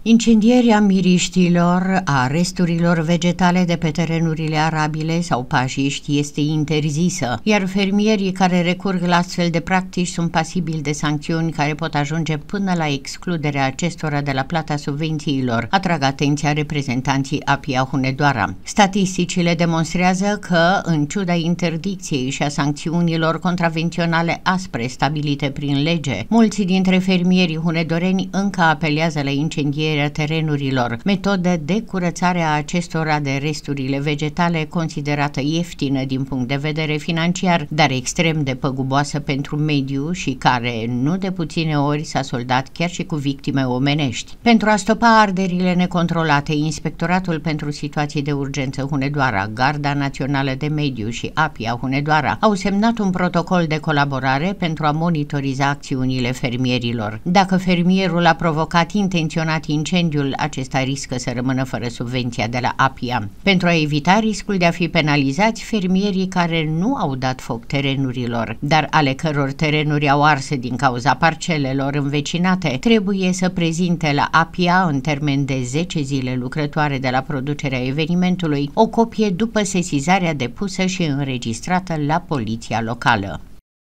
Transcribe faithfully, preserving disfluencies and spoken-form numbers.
Incendierea miriștilor, a resturilor vegetale de pe terenurile arabile sau pajiști este interzisă, iar fermierii care recurg la astfel de practici sunt pasibili de sancțiuni care pot ajunge până la excluderea acestora de la plata subvențiilor, atrag atenția reprezentanții APIA Hunedoara. Statisticile demonstrează că, în ciuda interdicției și a sancțiunilor contravenționale aspre stabilite prin lege, mulți dintre fermierii hunedoreni încă apelează la incendiere terenurilor, metodă de curățare a acestora de resturile vegetale considerată ieftină din punct de vedere financiar, dar extrem de păguboasă pentru mediu și care, nu de puține ori, s-a soldat chiar și cu victime omenești. Pentru a stopa arderile necontrolate, Inspectoratul pentru Situații de Urgență Hunedoara, Garda Națională de Mediu și APIA Hunedoara au semnat un protocol de colaborare pentru a monitoriza acțiunile fermierilor. Dacă fermierul a provocat intenționat incendiul, acesta riscă să rămână fără subvenția de la APIA. Pentru a evita riscul de a fi penalizați, fermierii care nu au dat foc terenurilor, dar ale căror terenuri au ars din cauza parcelelor învecinate, trebuie să prezinte la APIA, în termen de zece zile lucrătoare de la producerea evenimentului, o copie după sesizarea depusă și înregistrată la poliția locală.